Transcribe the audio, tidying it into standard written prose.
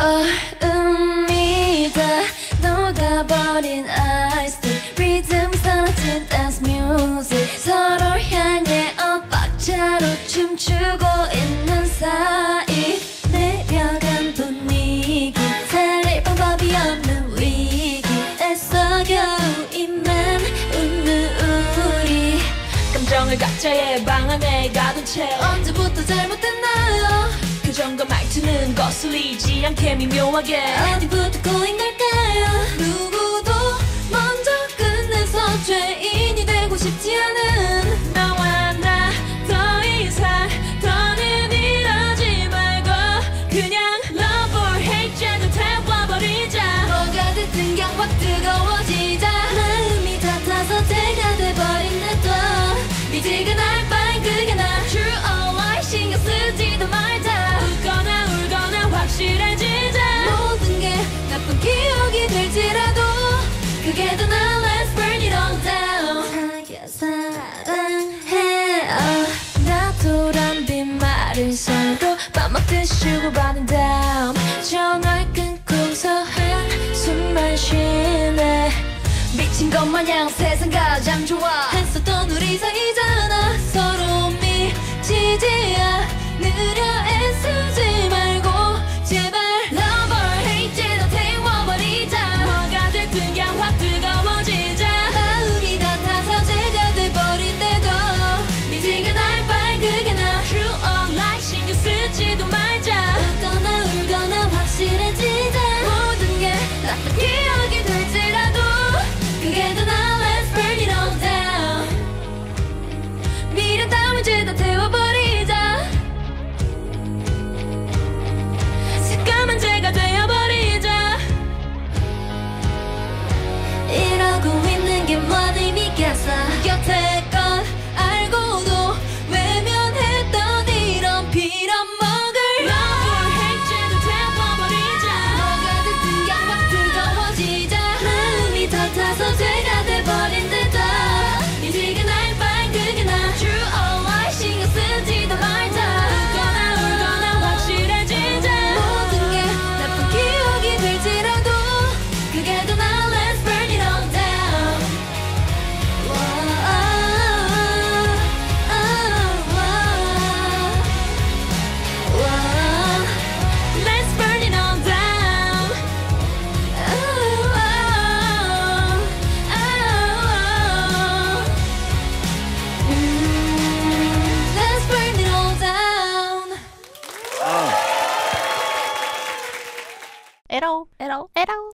얼음이 다 녹아버린 아이스티 리듬 사라진 댄스 뮤직 서로 향해 엇박자로 춤추고 있는 사이 내려간 분위기 살릴 방법이 없는 위기 애써 겨우 입만 웃는 우리 감정을 각자의 방 안에 가둔 채 언제부터 잘못됐나요? 그 정도 말투는 거슬리지 않게 미묘하게 어디부터 꼬인 걸까요? 누구도 먼저 끝내서 죄인이 되고 싶지 않은 너와 나 더 이상 더는 이러지 말고 그냥 love or hate 쟤도 태워버리자 뭐가 됐든 그냥 확 뜨거워지자 마음이 같아서 제가 돼버린데도 미지근할 바엔 그게 나 True or lie 신경 쓰지도 말자 웃거나 울거나 확실해지자 모든 게 나쁜 기억이 될지라도 그게 더 나 Let's burn it all down 사랑해요 나도란 빈말을 서로 밥 먹듯이 주고받은 다음 전화 끊고서 한숨만 쉬네 미친 것 마냥 세상 가장 좋아 했었던 우리 사이잖아 서로 미치지 않으려 애쓰지 말고 제발 Love or hate 쟤도 태워버리자 뭐가 됐든 그냥 확 뜨거워지자 마음이 같아서 제가 돼버린데도 미지근할 바엔 그게 나 True or lie 신경 쓰지도 말자 웃거나 울거나 확실해지자 모든 게 나쁜 기억이 될지라도 그게 더 나 Let's burn it all down 미련 따윈 죄다 태워버리자 새까만 죄가 되어버리자 이러고 있는 게 뭔 의미겠어 곁에 건 알고도 외면했던 이런 빌어먹을 Love or hate 쟤도 태워버리자 뭐가 됐든 그냥 확 뜨거워지자 마음이 같아서 죄가 돼버린데도 미지근할 바엔 그게 나 True or lie 신경 쓰지도 말자 웃거나 울거나 확실해지자 모든 게 나쁜 기억이 될지라도 그게 더 나 Let's burn it all down Let's burn it all down Let's burn it all down 에러 에러 에러